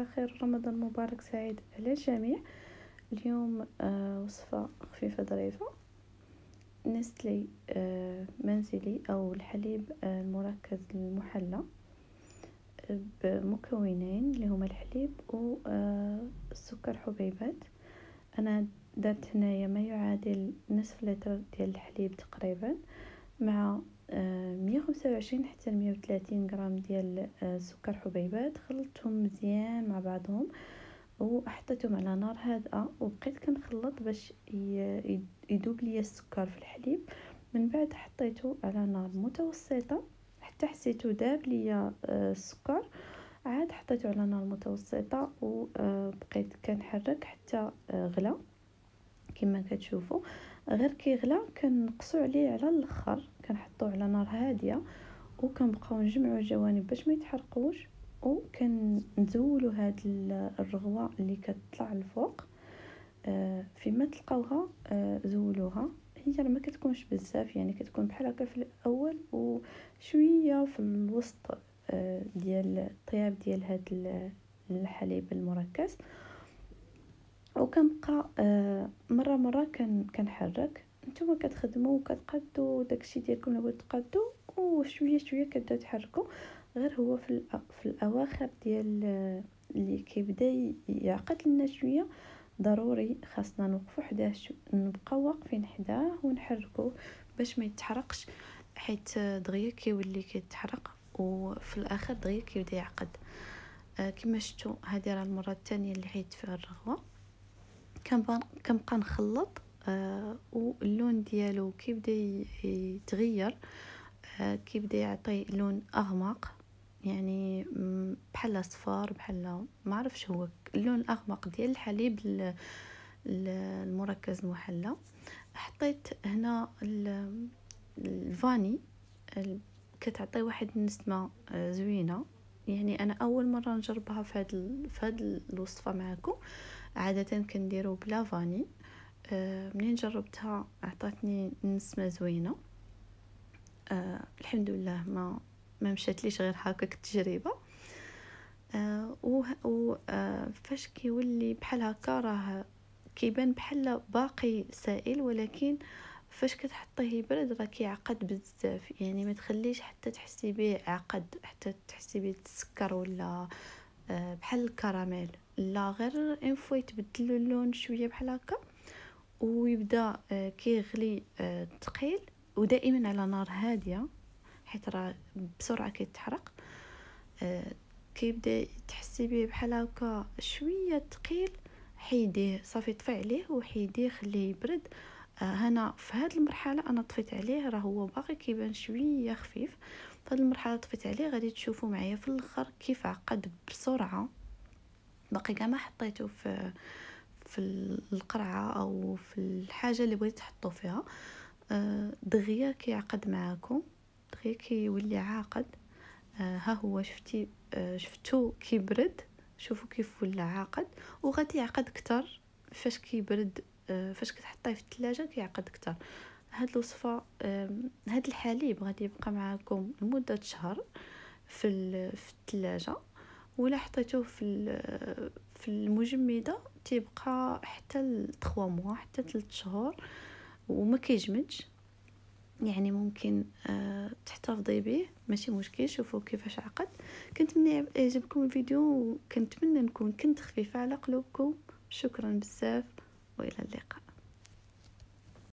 على خير، رمضان مبارك سعيد على الجميع. اليوم وصفة خفيفة ظريفة، نسلي منزلي أو الحليب المركز المحلى بمكونين اللي هما الحليب والسكر حبيبات. أنا درت هنايا ما يعادل نصف لتر ديال الحليب تقريبا، مع 125 حتى 130 غرام ديال سكر حبيبات. خلطتهم مزيان مع بعضهم وحطيتهم على نار هادئه، وبقيت كنخلط باش يذوب ليا السكر في الحليب. من بعد حطيته على نار متوسطه حتى حسيته داب ليا السكر، عاد حطيته على نار متوسطه وبقيت كنحرك حتى غلا كما كتشوفوا. غير كيغلى كنقصوا عليه على الاخر، كنحطوه على نار هاديه وكنبقاو نجمعوا الجوانب باش ما يتحرقوش، وكنزولوا هاد الرغوه اللي كتطلع الفوق. فيما تلقاوها زولوها، هي ما كتكونش بزاف، يعني كتكون بحال هكا في الاول وشويه في الوسط ديال الطياب ديال هاد الحليب المركز. وكنبقى مره كنحرك. نتوما كتخدموا وكتقادوا داكشي ديالكم اللي بغيتو تقادوا، وشويه شويه كتبداو تحركوا. غير هو في الاواخر ديال اللي كيبدا يعقد لنا شويه، ضروري خاصنا نوقفوا حداه، نبقاو واقفين حداه ونحركوه باش ما يتحرقش، حيت دغيا كيولي كيتحرق وفي الاخر دغيا كيبدا يعقد. كما شفتوا هذه راه المره الثانيه اللي حيت فيها الرغوه. كنبقى نخلط واللون ديالو كيبدا يتغير، كيبدا يعطي لون اغمق، يعني بحال اصفر، بحال ما عرفش هو اللون الاغمق ديال الحليب المركز المحلى. حطيت هنا الفاني، كتعطي واحد النسمه زوينه. يعني انا اول مره نجربها في هذه الوصفه معكم، عاده كنديرو بلا فاني. منين جربتها عطاتني نسمه زوينه. الحمد لله ما مشاتليش غير هكاك التجربه. فاش كيولي بحال هكا راه كيبان بحال باقي سائل، ولكن فاش كتحطيه يبرد راه كيعقد بزاف. يعني ما تخليش حتى تحسي به عقد، حتى تحسي به تسكر ولا بحال الكراميل، لا غير ان فوا يتبدل اللون شويه بحال هكا ويبدا كيغلي ثقيل، ودائما على نار هاديه حيت راه بسرعه كيتحرق. كيبدا تحسي به بحال هكا شويه ثقيل، حيديه صافي، طفي عليه وحيديه خليه يبرد. هنا في هذه المرحله انا طفيت عليه، راه هو باقي كيبان شويه خفيف. في هذه المرحله طفيت عليه، غادي تشوفوا معايا في الاخر كيف عقد بسرعه. باقي كاع ما حطيته في القرعه او في الحاجه اللي بغيت تحطوا فيها، دغيا كيعقد معاكم، دغيا كيولي عاقد. ها هو شفتو كيبرد، شوفوا كيف ولا عاقد، وغادي يعقد اكثر فاش كيبرد. فاش كتحطيه في الثلاجه كيعقد اكثر. هاد الوصفه، هاد الحليب غادي يبقى معاكم لمده شهر في الثلاجه، ولا حطيتوه في المجمده تيبقى حتى 3 موا، حتى 3 شهور وما كيجمدش. يعني ممكن تحتفظي به، ماشي مشكل. شوفوا كيفاش عقد. كنتمنى يعجبكم الفيديو، وكنتمنى نكون كنت خفيفه على قلوبكم. شكرا بزاف والى اللقاء.